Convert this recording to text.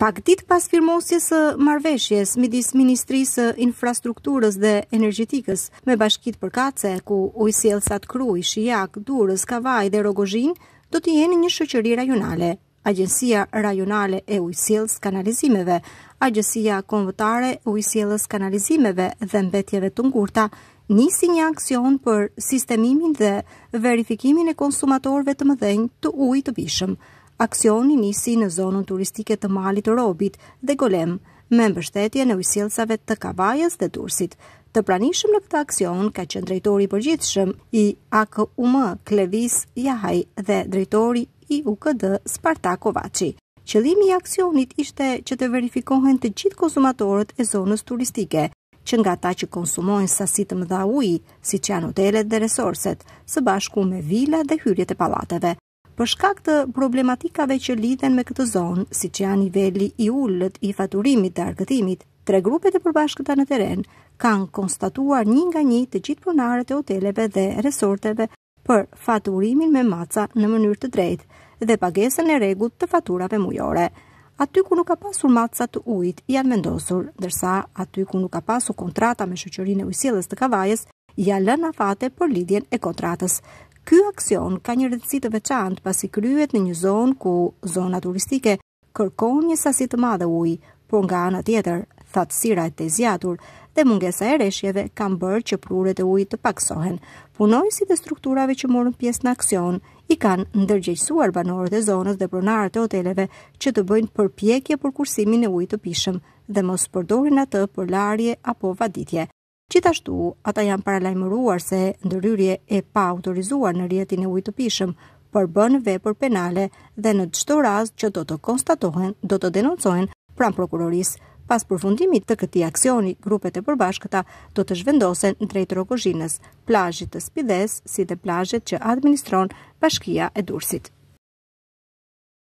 Pak ditë pas firmosjes së marrëveshjes midis Ministrisë së Infrastrukturës dhe Energjetikës me bashkitë përkatëse ku ujësjellsat Krujë, Shijak, Durrës, Kavaj dhe Rogozhin do të jenë një shoqëri rajonale. Agjencia Rajonale e Ujësjellës Kanalizimeve, Agjencia Kombëtare e Ujësjellës Kanalizimeve dhe Mbetjeve të Ngurta nisi një aksion për sistemimin dhe verifikimin e konsumatorëve të mëdhenj të ujit të pijshëm. Aksioni nisi në zonën turistike të Malit të Robit dhe Golem, me mbështetjen e ujësjellsave të Kavajës dhe Durrësit. Të pranishëm në këtë aksion ka qenë drejtori i përgjithshëm i AKUM Klevis Jahaj dhe drejtori i UKD Spartak Kovaçi. Qëllimi i aksionit ishte që të verifikohen të gjithë konsumatorët e zonës turistike, që nga ata që konsumojnë sasi të mëdha uji, siç janë hotelet dhe resorset, së bashku me vila dhe hyrjet e pallateve. Për shkak të problematikave që lidhen me këtë zonë, siç janë niveli i ulët i faturimit dhe argëtimit, 3 grupet e përbashkëta në teren kanë konstatuar një nga një të gjithë pronarët e hoteleve dhe resorteve për faturimin me maca në mënyrë të drejtë dhe pagesën e rregullt të faturave mujore. Aty ku nuk ka pasur maca të ujit janë vendosur, ndërsa aty ku nuk ka pasur kontrata me shoqërinë e ujësjelljes të Kavajës janë lënë afate për lidhjen e kontratës. Ky aksion ka një rëndësi të veçantë pasi kryhet në një zonë ku zona turistike kërkon një sasi të madhe uji, por nga ana tjetër, thatësira e të zgjatur dhe mungesa e rreshjeve kanë bërë që pruret e ujit të paksohen. Punojësit e strukturave që morën pjesë në aksion i kanë ndërgjegjësuar banorët e zonës dhe pronarët e hoteleve që të bëjnë përpjekje për kursimin e ujit të pijshëm dhe mos përdorin atë për larje apo vaditje. Gjithashtu, ata janë paralajmëruar se ndërhyrje e pa autorizuar në rrjetin e ujit të pijshëm përbën vepër penale dhe në çdo rast që do të konstatohen, do të denoncohen pranë prokurorisë. Pas përfundimit të këtij aksioni, grupet e përbashkëta do të zhvendosen drejt Rogozhinës, plazhit të Spides, si dhe plazhet që administron Bashkia e Durrësit.